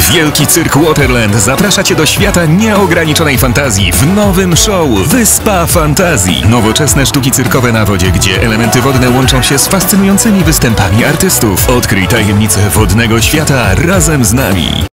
Wielki Cyrk Waterland zaprasza Cię do świata nieograniczonej fantazji w nowym show Wyspa Fantazji. Nowoczesne sztuki cyrkowe na wodzie, gdzie elementy wodne łączą się z fascynującymi występami artystów. Odkryj tajemnicę wodnego świata razem z nami.